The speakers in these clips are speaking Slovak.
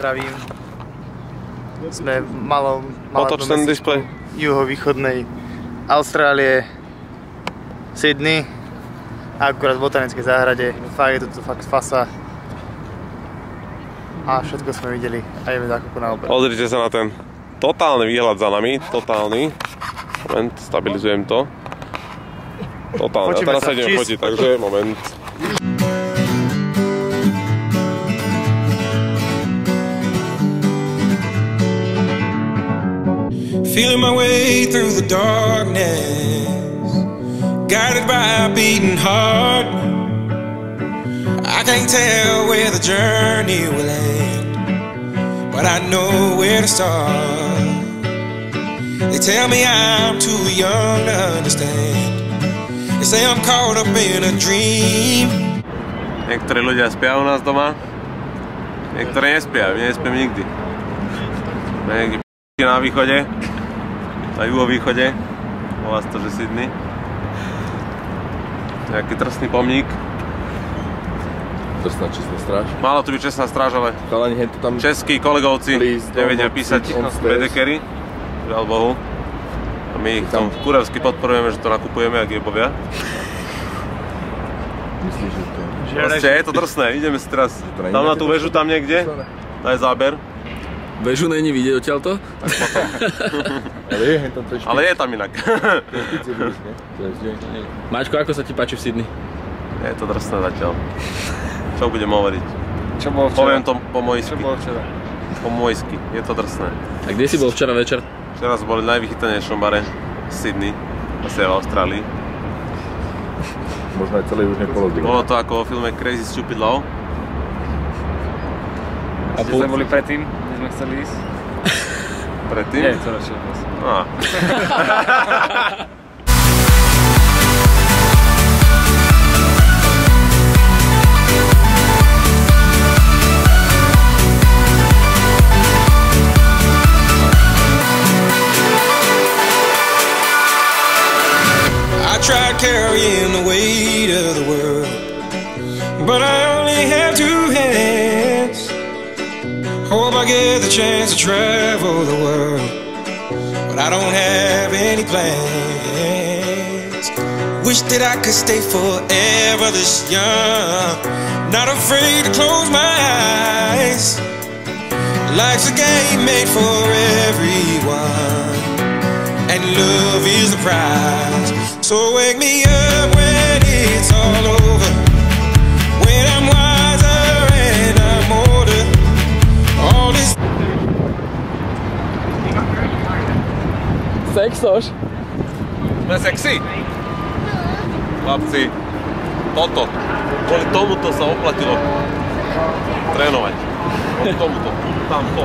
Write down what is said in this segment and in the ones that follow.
zdravím. Sme malom juhovýchodnej Austrálie, Sydney, akurát v botanickej záhrade. Fakt je to fakt fasa. A všetko sme videli a ideme za chvíľku na obed. Pozrite sa na ten totálny výhľad za nami, totálny. Moment, stabilizujem to. Totálne, a teraz sa ideme fotiť, takže moment. Feeling my way through the darkness, guided by a beating heart. I can't tell where the journey will end, but I know where to start. They tell me I'm too young to understand. They say I'm caught up in a dream. Niektorí ľudia spia u nás doma, niektorí nespia, my nespím nikdy. Niekde na východe, na juhovýchode, volá sa to, že Sydney. Nejaký trestný pomník. Trestná čestná stráž. Malo tu byť čestná stráž, ale českí kolegovci nevedia písať bedekery, žiaľ Bohu. A my ich tam kurevsky podporujeme, že to nakupujeme, ak jebovia. Myslíš, že to je? Proste je to drsné, ideme si teraz tam na tú väžu tam niekde, daj záber. Väžu není vidieť odtiaľto? Ale je tam inak. Maťko, ako sa ti páči v Sydney? Je to drsné zatiaľ. Čo budem hovoriť? Čo bolo včera? Poviem to po mojsky. Čo bolo včera? Po mojsky, je to drsné. A kde si bol včera večer? Včera sme boli v najvychytanejšom bare v Sydney, asi v Austrálii. Možno aj celé južné polozdiel. Bolo to ako vo filme Crazy Stupid Love. A sme boli predtým, kde sme chceli ísť? Predtým? Nie, to radšej prosím. I tried carrying the weight of the world, but I only have two hands. Hope I get the chance to travel the world, but I don't have any plans. Wish that I could stay forever this young, not afraid to close my eyes. Life's a game made for everyone, and love is the prize. So wake me up when it's all over, when I'm wiser and I'm older. All this. Sexoš? Sme sexy. Chlapci, toto. Kvôli tomuto sa oplatilo trénovať. Kvôli tomuto. Tamto.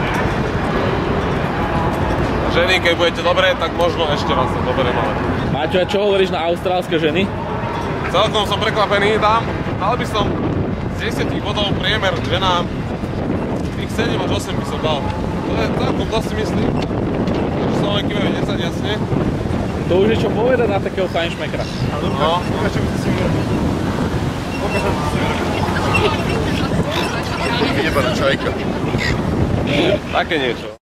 Ženy, keď budete dobré, tak možno ešte raz sa doberiem, ale... Maťo, a čo hovoríš na austrálske ženy? Celkom som prekvapený, dal by som z 10 bodov priemer ženám. Tých 7 až 8 by som dal. To je celkom dosť si myslím. Takže Slovenky majú 10 jasne. To už je čo povedať na takého fajnšmekra. No. Jebaná čajka. Také niečo.